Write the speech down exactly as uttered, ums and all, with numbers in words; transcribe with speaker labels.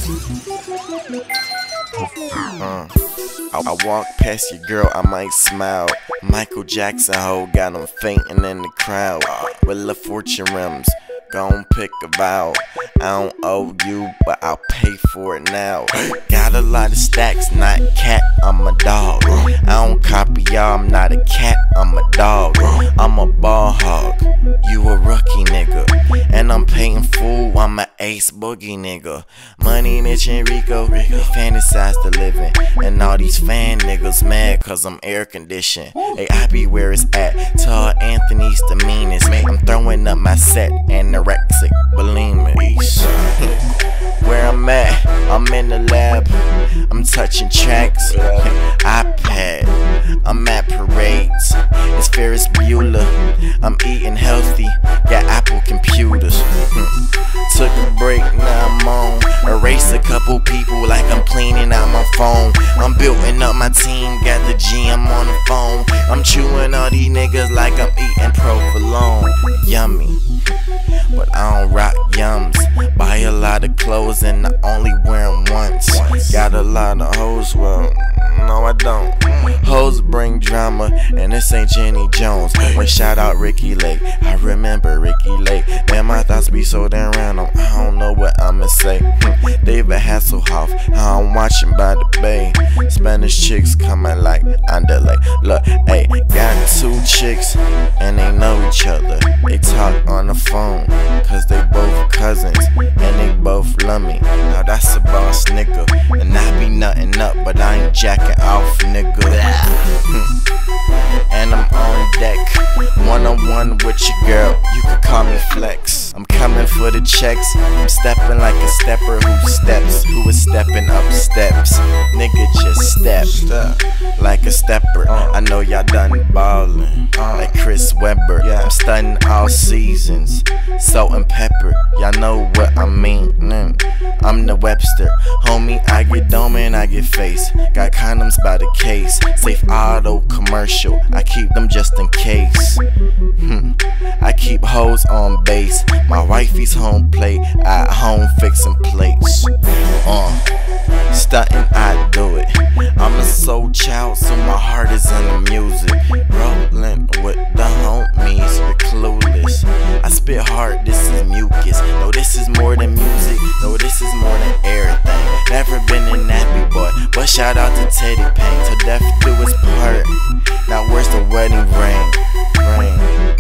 Speaker 1: Uh, I, I walk past your girl, I might smile. Michael Jackson ho got him fainting in the crowd. With La Fortune rims, gon' pick a vow. I don't owe you, but I'll pay for it now. Got a lot of stacks, not cat, I'm a dog. I don't copy y'all, I'm not a cat, I'm a dog. I'm a ball hog, you a rookie nigga. And I'm paying full, I'm a ace boogie nigga. Money, Mitch, and Rico, they fantasize the living. And all these fan niggas mad cause I'm air conditioned. Hey, I be where it's at, tall Anthony's the meanest. I'm throwing up my set, anorexic, bulimic. Where I'm at, I'm in the lab, I'm touching tracks, iPad, I'm at parades, it's Ferris Bueller, I'm eating healthy, got Apple computers. Took a break, now I'm on, erase a couple people like I'm cleaning out my phone. I'm building up my team, got the G M on the phone. I'm chewing all these niggas like I'm eating provolone. Yummy, but I don't rock yums. Buy a lot of clothes and I only wear them once. Got a lot of hoes, well, no I don't. Hoes bring drama and this ain't Jenny Jones. When shout out Ricky Lake, I remember Ricky Lake. Man, my thoughts be so damn random, I don't know what I'ma say. David Hasselhoff, I'm watching by the bay. Spanish chicks coming like underlay. Look, hey, got two chicks and they know each other. They talk on the phone cause they both cousins and they both love me. Now that's a boss nigga, and I be nutting up but I ain't jacking off nigga. And I'm on deck, one on one with your girl, you can call me Flex. I'm coming for the checks, I'm stepping like a stepper who steps, who is stepping up steps. Nigga just step like a stepper. I know y'all done ballin' like Chris Webber. I'm stunning all seasons, salt and pepper, y'all know what I mean. I'm the Webster, homie, I get dome and I get face. Got condoms by the case, safe auto commercial, I keep them just in case. hmm. I keep hoes on base, my wifey's home plate, at home fixing plates. Uh, stuntin', I do it, I'm a soul child so my heart is in the music. Rollin' with the homies, you're clueless. I spit hard, this is mucus. No, this is more than music, no, this is more than everything. Never been a nappy boy, but shout out to Teddy Payne. Till death do his part. Now where's the wedding ring? Ring.